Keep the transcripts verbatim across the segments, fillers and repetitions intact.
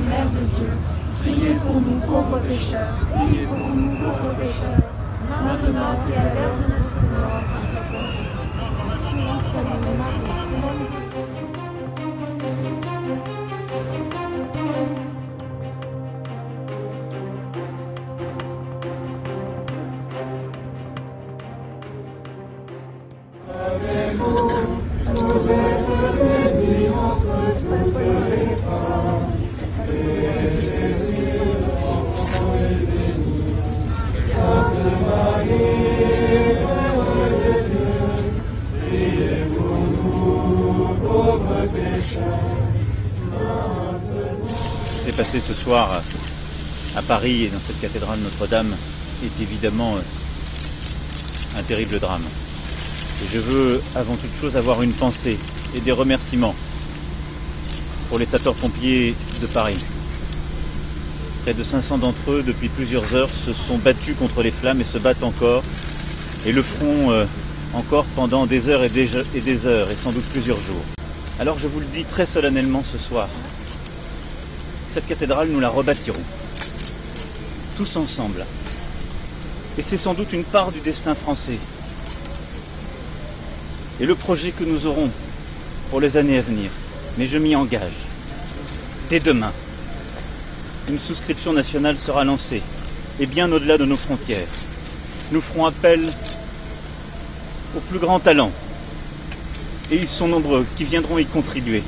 Mère de Dieu, priez pour nous pauvres pécheurs, priez pour nous pauvres pécheurs, maintenant et à l'heure de notre mort. Je vous salue Marie, Vous êtes bénie entre toutes les femmes, et Jésus, enfant est béni. Sainte Marie, Mère de Dieu, priez pour nous, pauvres pécheurs, maintenant. Ce qui s'est passé ce soir à Paris et dans cette cathédrale Notre-Dame est évidemment un terrible drame. Et je veux avant toute chose avoir une pensée et des remerciements pour les sapeurs-pompiers de Paris. Près de cinq cents d'entre eux, depuis plusieurs heures, se sont battus contre les flammes et se battent encore, et le feront euh, encore pendant des heures et des, et des heures, et sans doute plusieurs jours. Alors je vous le dis très solennellement ce soir, cette cathédrale, nous la rebâtirons, tous ensemble. Et c'est sans doute une part du destin français. Et le projet que nous aurons pour les années à venir. Mais je m'y engage. Dès demain, une souscription nationale sera lancée, et bien au-delà de nos frontières. Nous ferons appel aux plus grands talents, et ils sont nombreux, qui viendront y contribuer.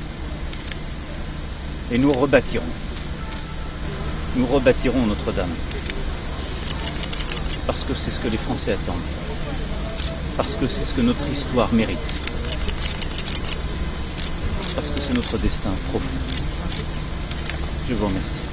Et nous rebâtirons. Nous rebâtirons Notre-Dame. Parce que c'est ce que les Français attendent. Parce que c'est ce que notre histoire mérite. Parce que c'est notre destin profond. Je vous remercie.